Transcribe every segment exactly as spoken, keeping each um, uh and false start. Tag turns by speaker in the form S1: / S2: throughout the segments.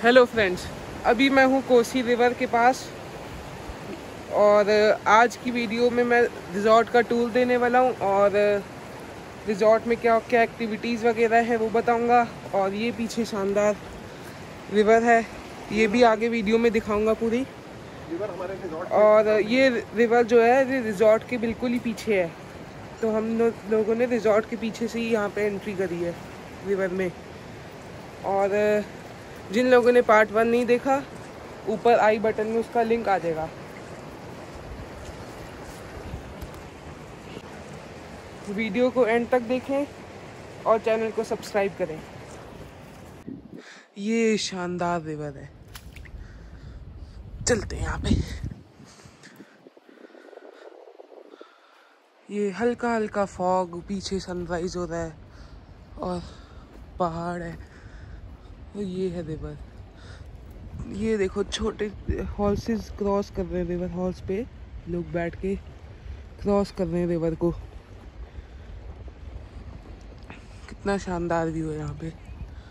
S1: Hello friends, अभी मैं हूँ कोसी रिवर के पास और आज की वीडियो में मैं रिज़ॉर्ट का टूर देने वाला हूँ और रिज़ॉर्ट में क्या क्या एक्टिविटीज़ वगैरह है वो बताऊँगा। और ये पीछे शानदार रिवर है, ये भी आगे वीडियो में दिखाऊँगा पूरी। और ये रिवर जो है ये रिज़ॉर्ट के बिल्कुल ही पीछे है, तो हम लोगों ने रिज़ॉर्ट के पीछे से ही यहाँ पे एंट्री करी है रिवर में। और जिन लोगों ने पार्ट वन नहीं देखा, ऊपर आई बटन में उसका लिंक आ जाएगा। वीडियो को एंड तक देखें और चैनल को सब्सक्राइब करें। ये शानदार रिवर है, चलते हैं यहाँ पे। ये हल्का हल्का फॉग, पीछे सनराइज हो रहा है और पहाड़ है। और ये है रिवर। ये देखो छोटे हॉर्सेस क्रॉस कर रहे हैं रिवर। हॉर्स पे लोग बैठ के क्रॉस कर रहे हैं रिवर को। कितना शानदार व्यू है यहाँ पे।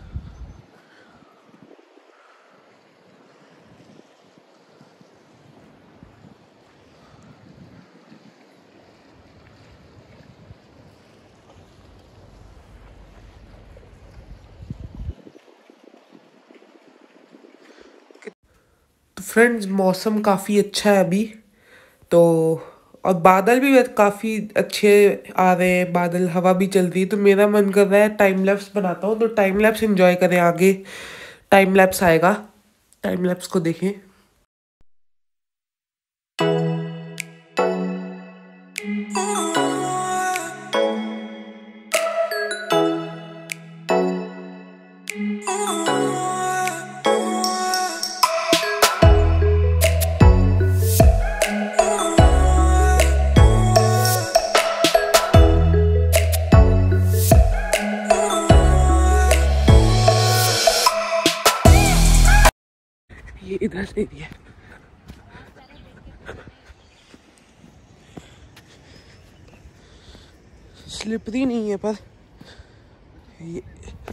S1: तो फ्रेंड्स, मौसम काफ़ी अच्छा है अभी तो, और बादल भी काफ़ी अच्छे आ रहे हैं। बादल, हवा भी चल रही है, तो मेरा मन कर रहा है टाइम लैप्स बनाता हूँ। तो टाइम लैप्स एंजॉय करें। आगे टाइम लैप्स आएगा, टाइम लैप्स को देखें। ये इधर से भी है। स्लिपरी नहीं है पर ये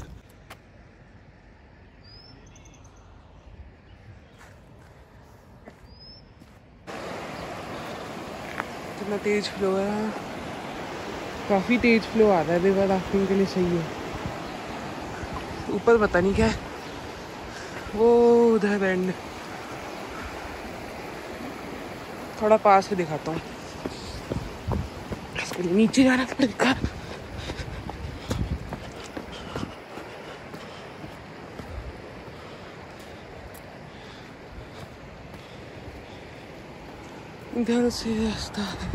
S1: इतना तेज फ्लो है, काफी तेज फ्लो आ रहा है। रिवर राफ्टिंग के लिए सही है। ऊपर पता नहीं क्या है, वो उधर एंड थोड़ा पास से दिखाता हूँ। इसके लिए नीचे जाना पड़ेगा। इधर से रास्ता है।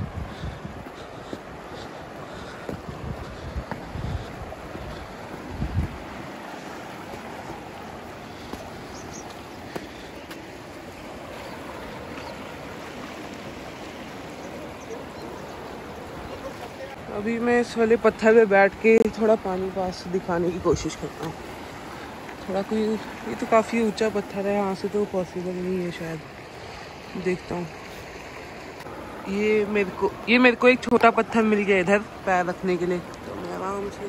S1: अभी मैं इस वाले पत्थर पे बैठ के थोड़ा पानी पास से दिखाने की कोशिश करता हूँ। थोड़ा कोई, ये तो काफ़ी ऊंचा पत्थर है, यहाँ से तो पॉसिबल नहीं है शायद। देखता हूँ। ये मेरे को ये मेरे को एक छोटा पत्थर मिल गया इधर पैर रखने के लिए, तो मैं आराम से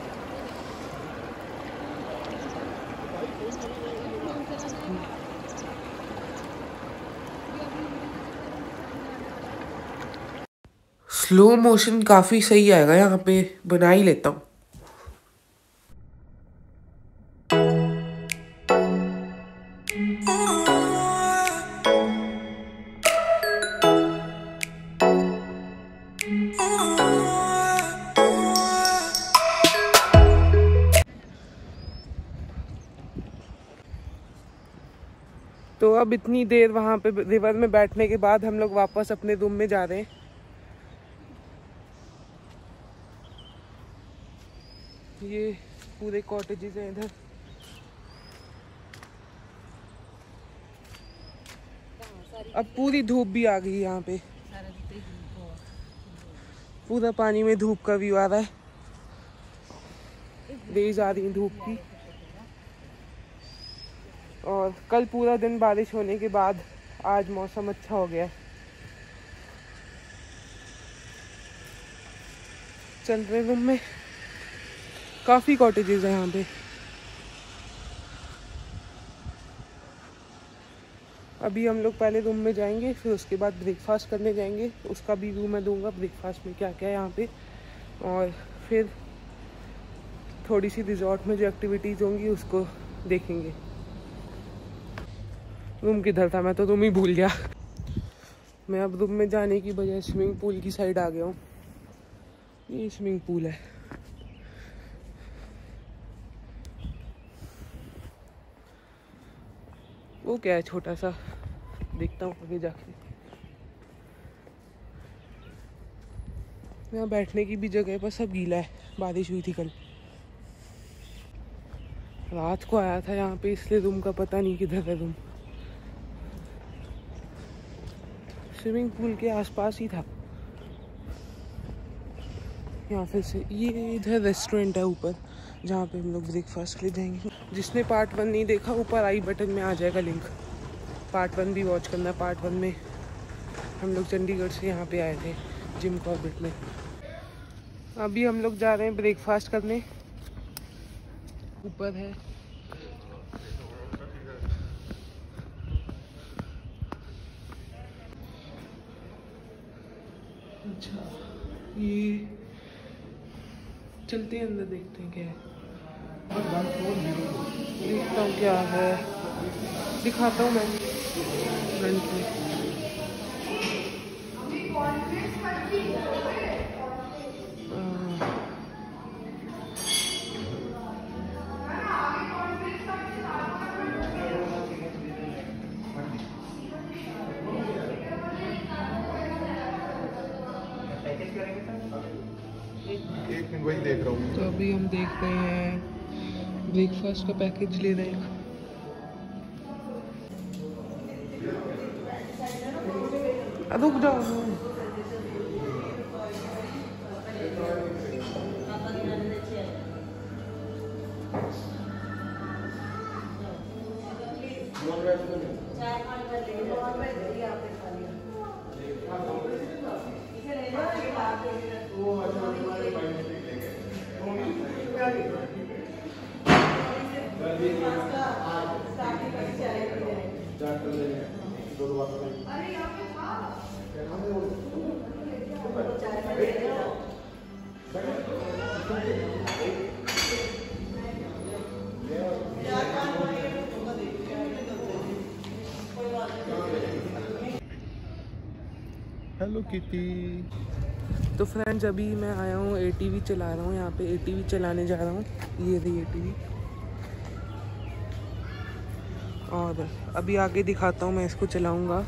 S1: स्लो मोशन काफ़ी सही आएगा यहाँ पे, बना ही लेता हूँ। तो अब इतनी देर वहाँ पे रिवर में बैठने के बाद हम लोग वापस अपने रूम में जा रहे हैं। ये पूरे कॉटेजेस हैं इधर। अब पूरी धूप भी आ गई यहाँ पे, पूरा पानी में धूप का व्यू आ रहा है। रेज आ रही है धूप की। और कल पूरा दिन बारिश होने के बाद आज मौसम अच्छा हो गया। चल रहे रूम में, काफ़ी कॉटेजेस हैं यहाँ पे। अभी हम लोग पहले रूम में जाएंगे, फिर उसके बाद ब्रेकफास्ट करने जाएंगे। उसका भी व्यू मैं दूंगा ब्रेकफास्ट में क्या क्या है यहाँ पे, और फिर थोड़ी सी रिजॉर्ट में जो एक्टिविटीज़ होंगी उसको देखेंगे। रूम किधर था, मैं तो रूम ही भूल गया। मैं अब रूम में जाने की बजाय स्विमिंग पूल की साइड आ गया हूँ। ये स्विमिंग पूल है। वो क्या है, छोटा सा, देखता हूँ आगे जाके। यहाँ बैठने की भी जगह है, पर सब गीला है, बारिश हुई थी कल। रात को आया था यहाँ पे, इसलिए रूम का पता नहीं किधर है रूम। स्विमिंग पूल के आसपास ही था। यहाँ फिर से ये इधर रेस्टोरेंट है ऊपर, जहाँ पे हम लोग ब्रेकफास्ट के लिए जाएंगे। जिसने पार्ट वन नहीं देखा, ऊपर आई बटन में आ जाएगा लिंक, पार्ट वन भी वॉच करना। पार्ट वन में हम लोग चंडीगढ़ से यहाँ पे आए थे जिम कॉर्बेट में। अभी हम लोग जा रहे हैं ब्रेकफास्ट करने, ऊपर है। अच्छा, ये चलते हैं अंदर, देखते हैं क्या है। देखता हूँ क्या है, दिखाता हूँ मैं फ्रंट में।
S2: एक मिनट वही देख रहा हूँ।
S1: तो अभी हम देख रहे हैं ब्रेकफास्ट का पैकेज ले रहे हैं। रुक जाओ,
S2: हेलो किटी।
S1: तो फ्रेंड्स अभी मैं आया हूँ, एटीवी चला रहा हूँ यहाँ पे, एटीवी चलाने जा रहा हूँ। ये रही एटीवी, और अभी आगे दिखाता हूँ, मैं इसको चलाऊँगा।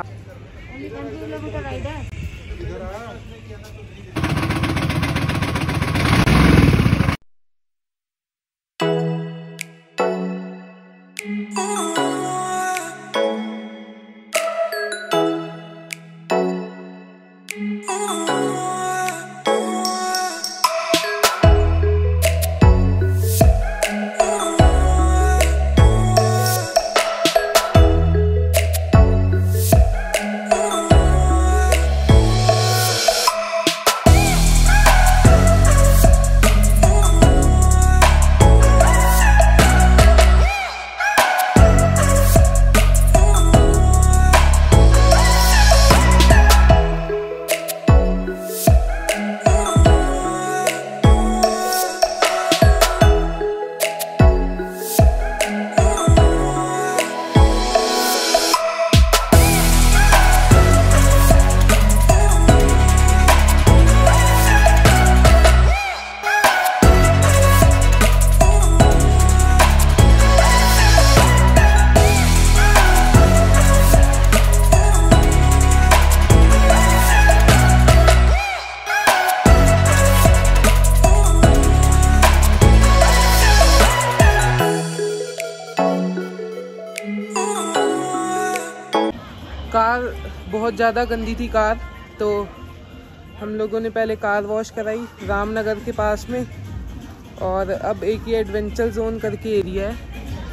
S1: कार बहुत ज़्यादा गंदी थी कार, तो हम लोगों ने पहले कार वॉश कराई रामनगर के पास में। और अब एक ये एडवेंचर जोन करके एरिया है,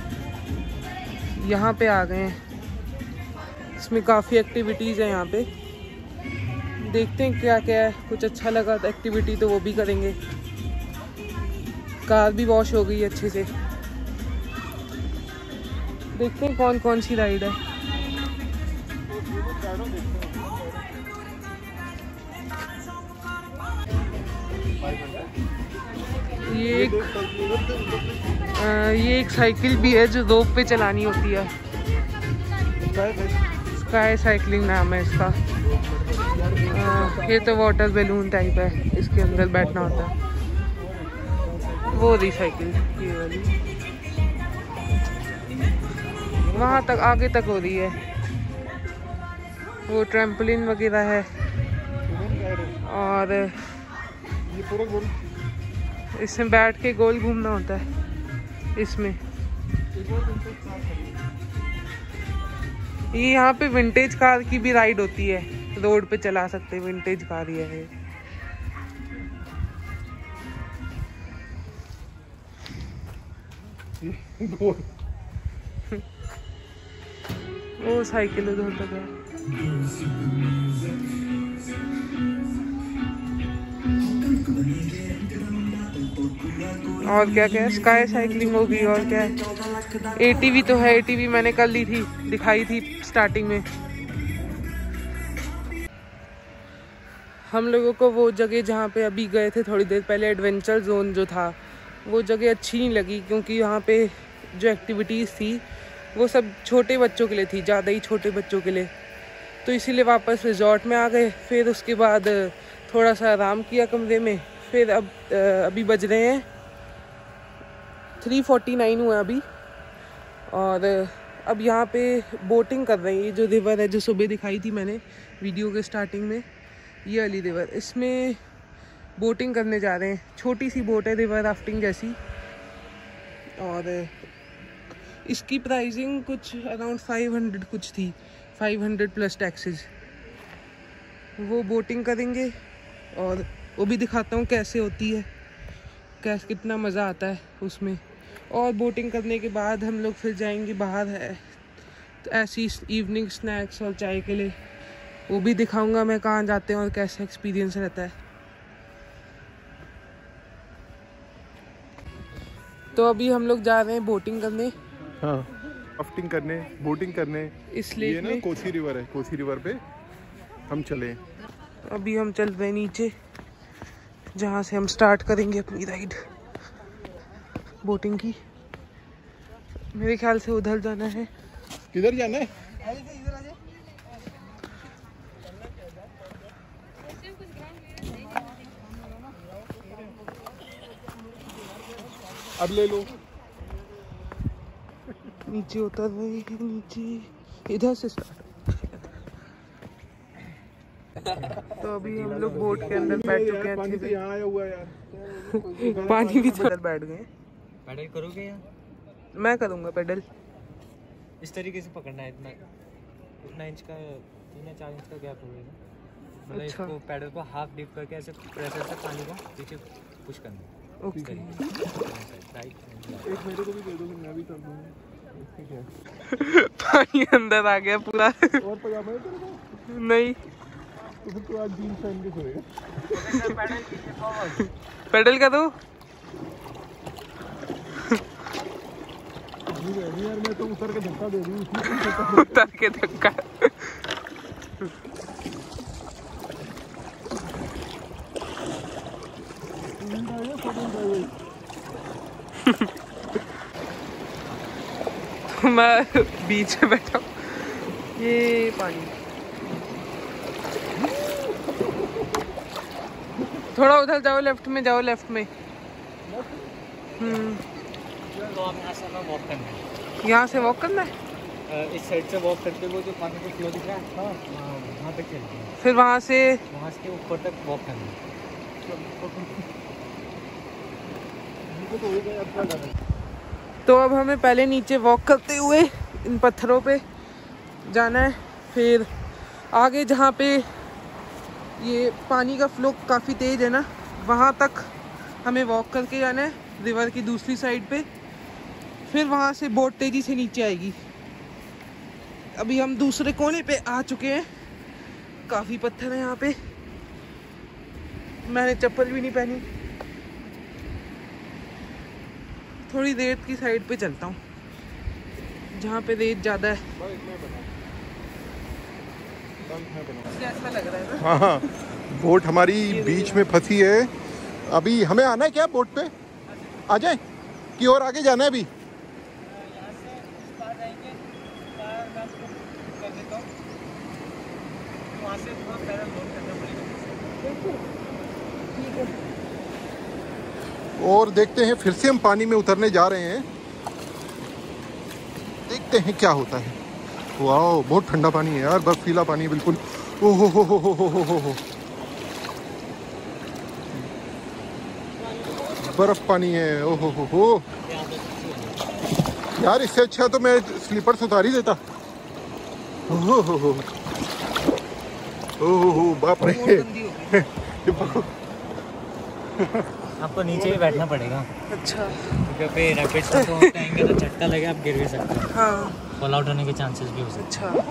S1: यहाँ पे आ गए हैं। इसमें काफ़ी एक्टिविटीज़ है यहाँ पे, देखते हैं क्या क्या है। कुछ अच्छा लगा तो एक्टिविटी तो वो भी करेंगे। कार भी वॉश हो गई अच्छे से। देखते हैं कौन कौन सी राइड है। ये एक आ, ये एक साइकिल भी है जो रोप पे चलानी होती है। स्काई साइकिलिंग नाम है इसका। आ, ये तो वाटर बैलून टाइप है, इसके अंदर बैठना होता है। वो रही साइकिल ये वाली, वहाँ तक आगे तक हो रही है। वो ट्रैम्पोलिन वगैरह है और इसमें बैठ के गोल घूमना होता है। इसमें ये यहाँ पे विंटेज कार की भी राइड होती है, रोड पे चला सकते हैं। विंटेज कार ये है। वो साइकिल उधर तक है। और क्या क्या स्काई साइकिलिंग होगी और क्या है। एटीवी तो है, एटीवी मैंने कर ली थी, दिखाई थी स्टार्टिंग में। हम लोगों को वो जगह जहाँ पे अभी गए थे थोड़ी देर पहले, एडवेंचर जोन जो था, वो जगह अच्छी नहीं लगी क्योंकि यहाँ पे जो एक्टिविटीज़ थी वो सब छोटे बच्चों के लिए थी, ज़्यादा ही छोटे बच्चों के लिए। तो इसीलिए वापस रिजॉर्ट में आ गए। फिर उसके बाद थोड़ा सा आराम किया कमरे में। फिर अब अभी बज रहे हैं थ्री फोर्टी नाइन हुआ अभी। और अब यहाँ पे बोटिंग कर रहे हैं। ये जो रिवर है जो सुबह दिखाई थी मैंने वीडियो के स्टार्टिंग में, ये वाली रिवर, इसमें बोटिंग करने जा रहे हैं। छोटी सी बोट है, रिवर राफ्टिंग जैसी। और इसकी प्राइसिंग कुछ अराउंड फाइव हंड्रेड कुछ थी, फाइव हंड्रेड प्लस टैक्सेस। वो बोटिंग करेंगे और वो भी दिखाता हूँ कैसे होती है, कैसे कितना मज़ा आता है उसमें। और बोटिंग करने के बाद हम लोग फिर जाएंगे बाहर है तो ऐसी इवनिंग स्नैक्स और चाय के लिए, वो भी दिखाऊंगा मैं कहाँ जाते हैं और कैसा एक्सपीरियंस रहता है। तो अभी हम लोग जा रहे हैं बोटिंग करने।
S2: हाँ, राफ्टिंग करने, बोटिंग करने।
S1: इस लेक
S2: ये ना
S1: में
S2: कोसी रिवर है, कोसी रिवर पे हम चले।
S1: अभी हम चल रहे हैं नीचे, जहाँ से हम स्टार्ट करेंगे अपनी राइड बोटिंग की। मेरे ख्याल से उधर जाना है।
S2: किधर जाना है? अब ले लो।
S1: नीचे उतर रहे हैं, नीचे इधर से स्टार्ट। तो अभी हम लोग बोट के अंदर बैठ चुके हैं।
S2: पानी से यहाँ आया हुआ है यार।
S1: पानी भी अंदर बैठ गए।
S3: पैडल करोगे या?
S1: मैं करूँगा पैडल।
S3: इस तरीके से पकड़ना है, इतना इतना इंच का, तीन या चार इंच का गैप होगा। मतलब
S1: अच्छा।
S3: इसको पैडल को हाफ डिप करके ऐसे प्रेशर से पानी को पीछे पुश करना।
S1: ओके।
S2: एक मेरे को भी दे दो, मैं भी कर दूँगा।
S1: पानी अंदर आ गया पूरा।
S2: और पजामा है तेरे को?
S1: नहीं,
S2: तो फिर तो आज जीन्स पहन के सोएगा।
S1: पैडल का दो।
S2: यार मैं तो उतर के धक्का दे दूँ।
S1: उतर के धक्का। तो मैं बीच में बैठा हूँ। ये पानी थोड़ा उधर जाओ, लेफ्ट में जाओ, लेफ्ट में। हम्म,
S3: तो आप यहाँ से हमें वॉक करना है।
S1: यहाँ से वॉक करना है।
S3: इस साइड से वॉक करते हुए जो पानी का फ्लो दिख रहा है, हाँ, वहाँ तक चलते हैं।
S1: फिर वहाँ से
S3: वहाँ से ऊपर तक वॉक करना है।
S1: तो अब हमें पहले नीचे वॉक करते हुए इन पत्थरों पे जाना है। फिर आगे जहाँ पे ये पानी का फ्लो काफ़ी तेज़ है ना, वहाँ तक हमें वॉक करके जाना है, रिवर की दूसरी साइड पे। फिर वहाँ से बोट तेज़ी से नीचे आएगी। अभी हम दूसरे कोने पे आ चुके हैं। काफ़ी पत्थर हैं यहाँ पे। मैंने चप्पल भी नहीं पहनी। थोड़ी रेत की साइड पे चलता हूँ, जहाँ पे रेत ज़्यादा है। ऐसा लग रहा है ना।
S2: हाँ हाँ, बोट हमारी बीच में फंसी है। अभी हमें आना है क्या बोट पे? आ जाए कि और आगे जाना है अभी? और देखते हैं, फिर से हम पानी में उतरने जा रहे हैं। देखते हैं क्या होता है। वाह, बहुत ठंडा पानी है यार, बर्फीला पानी बिल्कुल। ओहो हो हो हो हो हो हो हो, बर्फ पानी है। ओहो हो हो यार, इससे अच्छा तो मैं स्लीपर्स उतार ही देता। ओहो हो हो ओहो हो, बाप रे।
S3: आपको नीचे ही बैठना पड़ेगा।
S1: अच्छा,
S3: क्योंकि रैपिड्स में तो आएंगे तो झटका लगे, आप गिर भी सकते हैं।
S1: हाँ,
S3: फॉल आउट होने के चांसेस भी हो सकते हैं।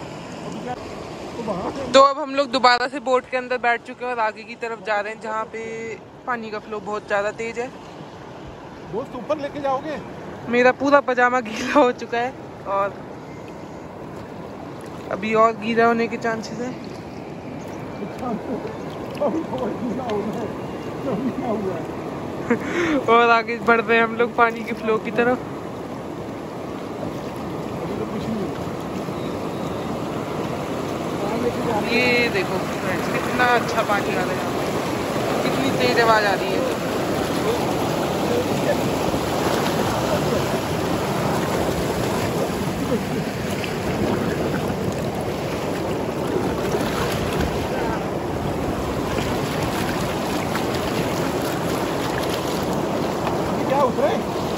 S1: अच्छा, तो अब हम लोग दोबारा से बोट के अंदर बैठ चुके हैं और आगे की तरफ जा रहे हैं, जहाँ पे पानी का फ्लो बहुत ज़्यादा तेज है।
S2: दोस्त ऊपर लेके जाओगे?
S1: मेरा पूरा पजामा गीला हो चुका है और अभी और गीला होने के चांसेस है। और आगे बढ़ रहे हैं हम लोग पानी के फ्लो की तरफ। ये देखो फ्रेंड्स, कितना अच्छा पानी आ रहा है, कितनी तेज आवाज आ रही है।
S2: क्या उतरे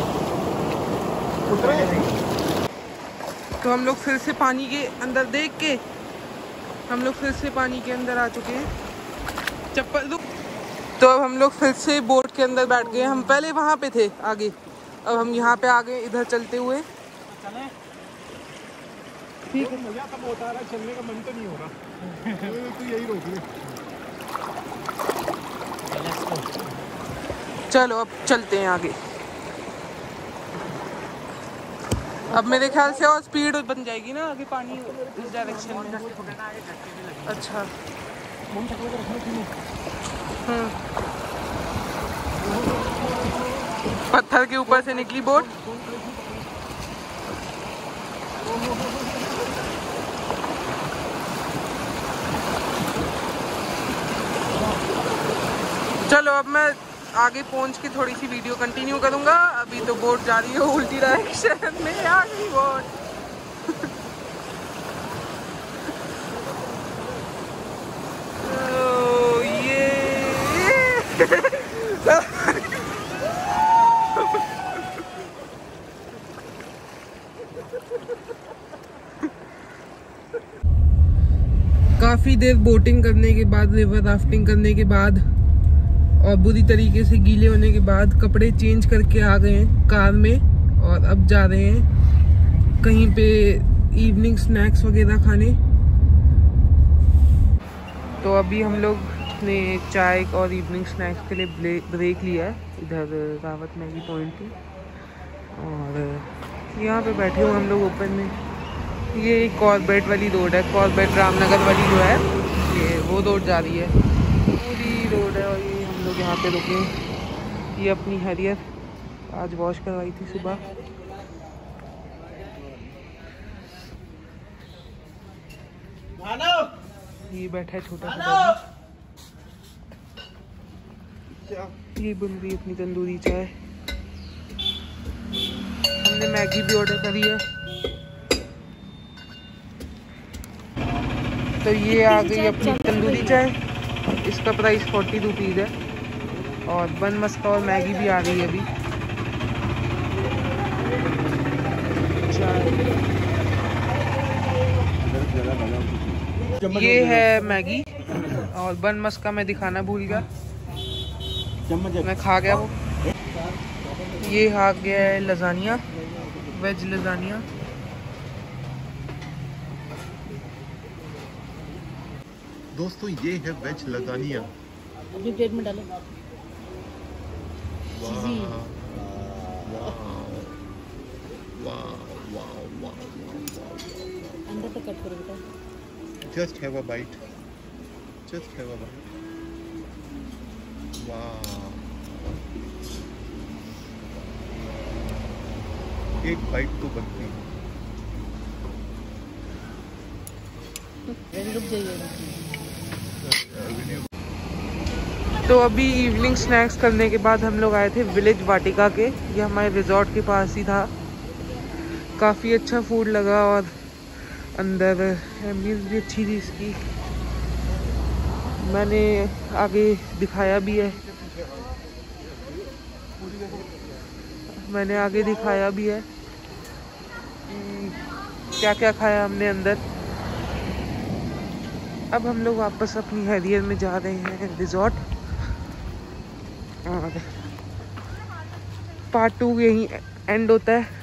S2: उतरे
S1: तो हम लोग फिर से पानी के अंदर देख के हम लोग फिर से पानी के अंदर आ चुके हैं। चप्पल रुक। तो अब हम लोग फिर से बोट के अंदर बैठ गए। हम पहले वहाँ पे थे आगे, अब हम यहाँ पे आ गए इधर चलते हुए। ठीक है,
S2: मजा तब होता है, चलने का मन तो नहीं हो रहा। तो यही रोक ले।
S1: चलो अब चलते हैं आगे। अब मेरे ख्याल से और स्पीड बन जाएगी ना आगे पानी इस डायरेक्शन में। अच्छा, हम्म, पत्थर के ऊपर से निकली बोट। चलो अब मैं आगे पहुंच के थोड़ी सी वीडियो कंटिन्यू करूंगा। अभी तो बोट जा रही है उल्टी डायरेक्शन में, आ गई बोट। ओ, ये काफ़ी देर बोटिंग करने के बाद, रिवर राफ्टिंग करने के बाद और बुरी तरीके से गीले होने के बाद कपड़े चेंज करके आ गए हैं कार में और अब जा रहे हैं कहीं पे इवनिंग स्नैक्स वगैरह खाने। तो अभी हम लोग ने चाय और इवनिंग स्नैक्स के लिए ब्रेक लिया है इधर रावत मैगी पॉइंट पे, और यहाँ पे बैठे हुए हम लोग ओपन में। ये कॉर्बेट वाली रोड है, कॉर्बेट रामनगर वाली जो है, ये वो रोड जा रही है, पूरी रोड है। और ये हम लोग यहाँ पे रुके। ये अपनी हैरियर आज वॉश करवाई थी सुबह। ये बैठा है छोटा सा, ये बन रही अपनी तंदूरी चाय। हमने मैगी भी ऑर्डर करी है। तो ये आ गई अपनी तंदूरी चाय, इसका प्राइस फोर्टी रुपीज़ है। और बन मस्का और मैगी भी आ रही है अभी। ये है मैगी और बन मस्का मैं दिखाना भूल गया, मैं खा गया वो। ये आ गया है लजानिया, वेज लजानिया।
S2: दोस्तों ये है वेज लजानिया।
S4: अपनी प्लेट में डालो। चीज़ी। अंदर तक कट करो बेटा।
S2: Just have a bite. Just have a bite. Wow. एक बाइट तो बनती है।
S4: रुक जाइएगा।
S1: तो अभी इवनिंग स्नैक्स करने के बाद हम लोग आए थे विलेज वाटिका के। ये हमारे रिजॉर्ट के पास ही था। काफ़ी अच्छा फूड लगा और अंदर एम्बियंस भी अच्छी थी इसकी। मैंने आगे दिखाया भी है मैंने आगे दिखाया भी है कि क्या क्या खाया हमने अंदर। अब हम लोग वापस अपनी हैरियर में जा रहे हैं रिजॉर्ट। और पार्ट टू यहीं एंड होता है।